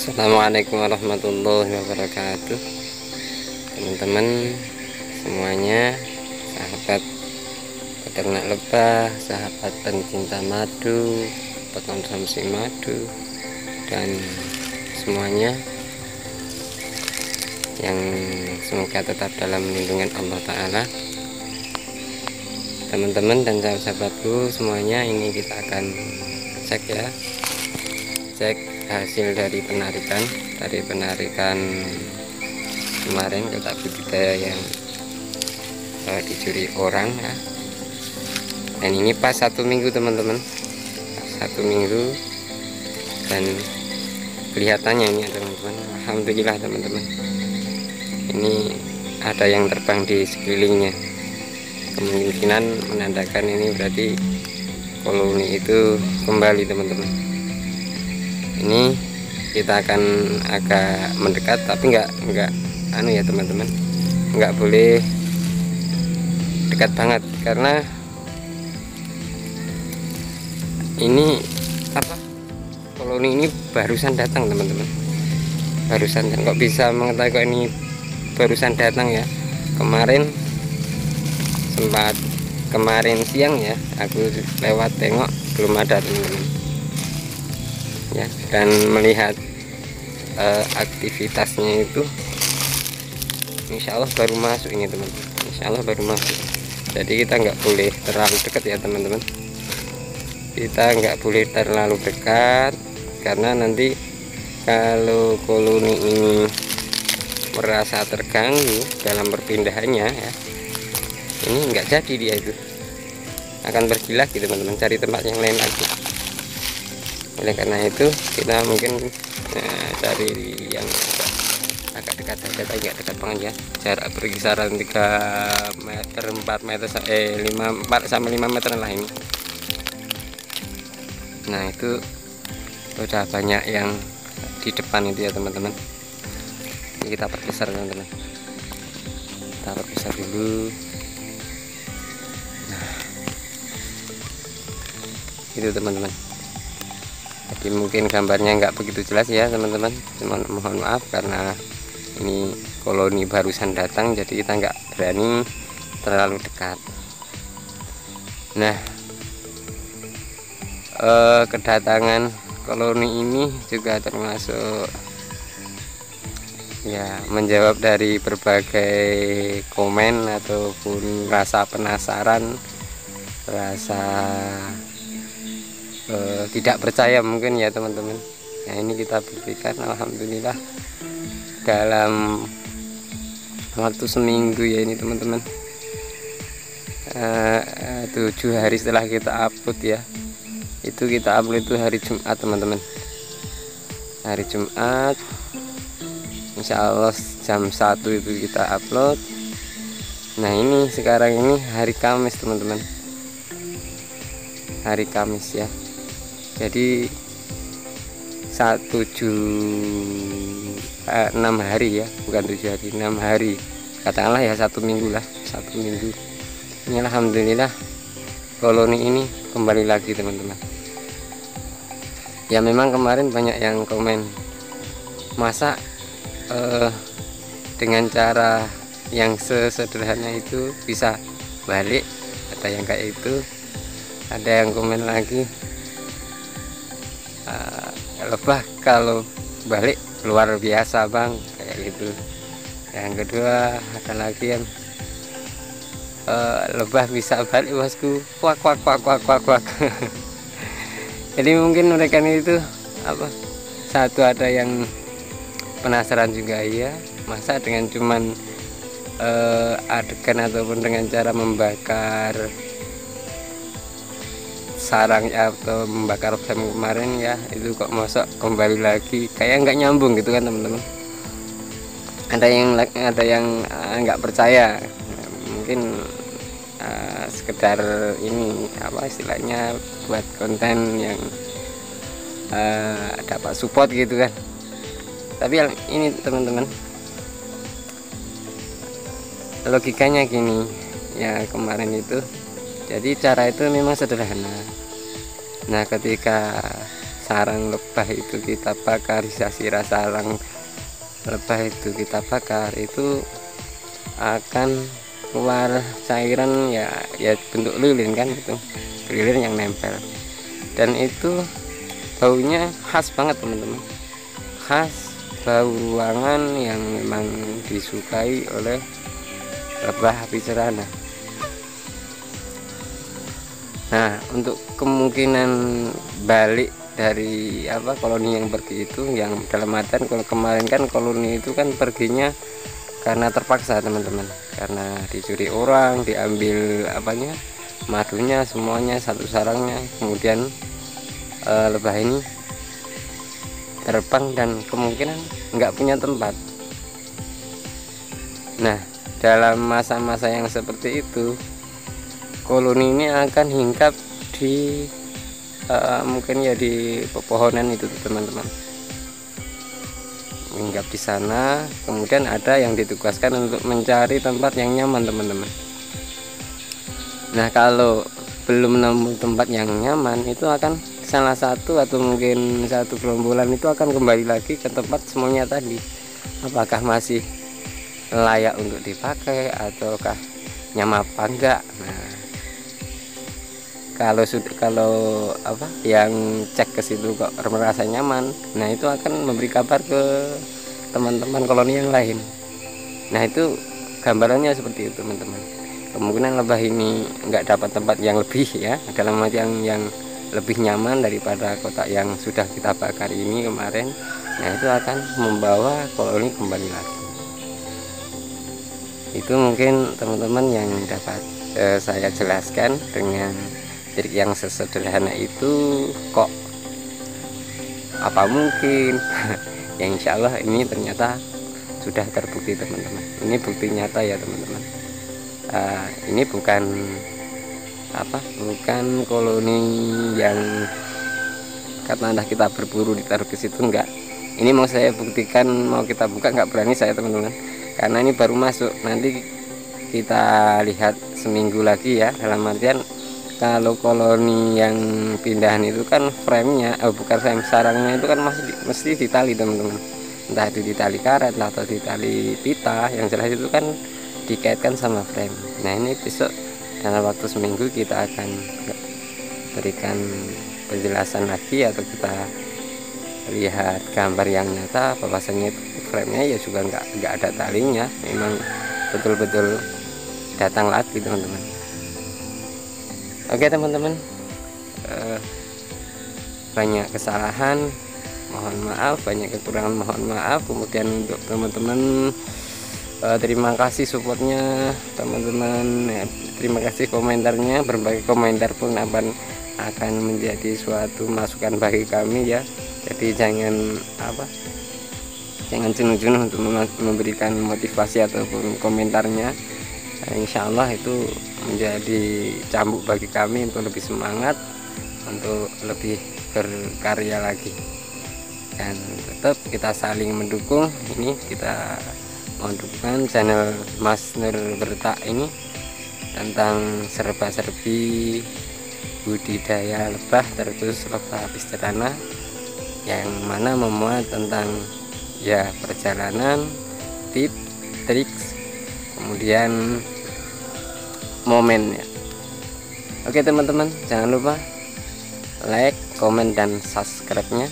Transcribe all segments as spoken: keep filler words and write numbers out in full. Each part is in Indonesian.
Assalamualaikum warahmatullahi wabarakatuh, teman-teman semuanya, sahabat peternak lebah, sahabat pencinta madu, pengkonsumsi madu, dan semuanya yang semoga tetap dalam lindungan Allah Ta'ala. Teman-teman dan sahabat-sahabatku semuanya, ini kita akan cek ya, cek hasil dari penarikan dari penarikan kemarin kotak budidaya yang uh, dicuri orang ya. Dan ini pas satu minggu teman-teman, satu minggu, dan kelihatannya ini teman-teman, alhamdulillah teman-teman, ini ada yang terbang di sekelilingnya, kemungkinan menandakan ini berarti koloni itu kembali teman-teman. Ini kita akan agak mendekat, tapi nggak nggak anu ya teman-teman, nggak boleh dekat banget karena ini apa, koloni ini barusan datang teman-teman, barusan. Dan kok bisa mengetahui kok ini barusan datang ya, kemarin sempat kemarin siang ya aku lewat tengok belum ada teman-teman ya, dan melihat uh, aktivitasnya itu insya Allah baru masuk ini teman-teman, insya Allah baru masuk. Jadi kita nggak boleh terlalu dekat ya teman-teman, kita nggak boleh terlalu dekat karena nanti kalau koloni ini merasa terganggu dalam perpindahannya ya, ini nggak jadi, dia itu akan pergi lagi teman-teman, cari tempat yang lain lagi. Oleh karena itu kita mungkin nah, cari yang agak, agak dekat saja, tapi nggak dekat banget ya, jarak berkisaran tiga meter, empat meter, eh lima, empat sampai lima meter lah ini. Nah itu udah banyak yang di depan itu ya teman-teman. Ini kita pergeser teman-teman, kita pergeser dulu. Nah itu teman-teman, jadi mungkin gambarnya nggak begitu jelas ya teman-teman, mohon maaf karena ini koloni barusan datang, jadi kita nggak berani terlalu dekat. Nah eh, kedatangan koloni ini juga termasuk ya menjawab dari berbagai komen ataupun rasa penasaran, rasa Uh, tidak percaya mungkin ya teman-teman. Nah ini kita buktikan alhamdulillah dalam waktu seminggu ya ini teman-teman, uh, uh, tujuh hari setelah kita upload ya, itu kita upload itu hari Jumat teman-teman, hari Jumat insya Allah jam satu itu kita upload. Nah ini sekarang ini hari Kamis teman-teman, hari Kamis ya, jadi satu tujuh eh, enam hari ya, bukan tujuh hari, enam hari, katakanlah ya satu minggu lah, satu minggu. Ini alhamdulillah koloni ini kembali lagi teman-teman. Ya memang kemarin banyak yang komen, masa eh, dengan cara yang sesederhana itu bisa balik, ada yang kayak itu. Ada yang komen lagi, Uh, lebah kalau balik luar biasa bang, kayak gitu. Yang kedua ada lagi yang uh, lebah bisa balik bosku, kuak kuak kuak kuak kuak kuak. Jadi mungkin mereka itu apa, satu ada yang penasaran juga ya, masa dengan cuman uh, adegan ataupun dengan cara membakar sarang atau membakar flame kemarin ya, itu kok masuk kembali lagi, kayak nggak nyambung gitu kan teman-teman. Ada yang ada yang nggak uh, percaya, mungkin uh, sekedar ini apa istilahnya buat konten yang uh, dapat support gitu kan. Tapi ini teman-teman, logikanya gini ya, kemarin itu jadi cara itu memang sederhana. Nah ketika sarang lebah itu kita bakar, sisa-sisa sarang lebah itu kita bakar, itu akan keluar cairan ya ya bentuk lilin kan, itu lilin yang nempel, dan itu baunya khas banget teman-teman, khas bau ruangan yang memang disukai oleh lebah api cerana. Nah, untuk kemungkinan balik dari apa koloni yang pergi itu, yang dalam artian kalau kemarin kan koloni itu kan perginya karena terpaksa teman-teman, karena dicuri orang, diambil apanya madunya semuanya satu sarangnya, kemudian e, lebah ini terbang dan kemungkinan nggak punya tempat. Nah, dalam masa-masa yang seperti itu koloni ini akan hinggap di uh, mungkin ya di pepohonan itu teman-teman, hinggap di sana, kemudian ada yang ditugaskan untuk mencari tempat yang nyaman teman-teman. Nah, kalau belum nemu tempat yang nyaman, itu akan salah satu atau mungkin satu gerombolan itu akan kembali lagi ke tempat semuanya tadi, apakah masih layak untuk dipakai ataukah nyaman apa enggak. Nah, kalau sudah kalau apa yang cek ke situ kok merasa nyaman, nah itu akan memberi kabar ke teman-teman koloni yang lain. Nah, itu gambarannya seperti itu teman-teman. Kemungkinan lebah ini nggak dapat tempat yang lebih ya, dalam arti yang yang lebih nyaman daripada kotak yang sudah kita bakar ini kemarin. Nah, itu akan membawa koloni kembali lagi. Itu mungkin teman-teman yang dapat eh, saya jelaskan dengan trik yang sesederhana itu. Kok apa mungkin yang insya Allah ini ternyata sudah terbukti teman-teman. Ini bukti nyata ya teman-teman. Uh, ini bukan apa bukan koloni yang kata anda kita berburu ditaruh ke situ, enggak. Ini mau saya buktikan, mau kita buka nggak berani saya teman-teman, karena ini baru masuk. Nanti kita lihat seminggu lagi ya, dalam artian kalau koloni yang pindahan itu kan framenya, oh bukan frame, sarangnya itu kan masih mesti ditali teman-teman, entah itu ditali karet atau ditali pita, yang jelas itu kan dikaitkan sama frame. Nah, ini besok dalam waktu seminggu kita akan berikan penjelasan lagi atau kita lihat gambar yang nyata bahwasanya itu framenya ya juga nggak nggak ada talinya, memang betul-betul datang lagi teman-teman. Oke teman-teman, eh, banyak kesalahan mohon maaf, banyak kekurangan mohon maaf. Kemudian untuk teman-teman eh, terima kasih supportnya teman-teman, ya, terima kasih komentarnya, berbagai komentar pun akan akan menjadi suatu masukan bagi kami ya. Jadi jangan apa jangan jenuh-jenuh untuk memberikan motivasi ataupun komentarnya. Nah, insya Allah itu menjadi cambuk bagi kami untuk lebih semangat, untuk lebih berkarya lagi, dan tetap kita saling mendukung. Ini kita mendukung channel Mas Nur Bertak ini tentang serba-serbi budidaya lebah, terus lebah apis cerana, yang mana memuat tentang ya perjalanan, tips, triks, kemudian momen ya. Oke teman-teman, jangan lupa like, komen, dan subscribe-nya.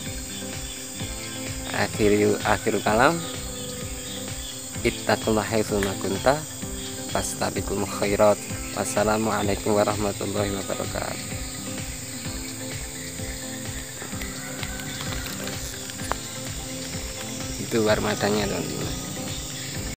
Akhir akhir kalam, ittaqullaha haitsu ma kunta fastabiqul khairat. Wassalamualaikum warahmatullahi wabarakatuh. Itu armadanya teman-teman.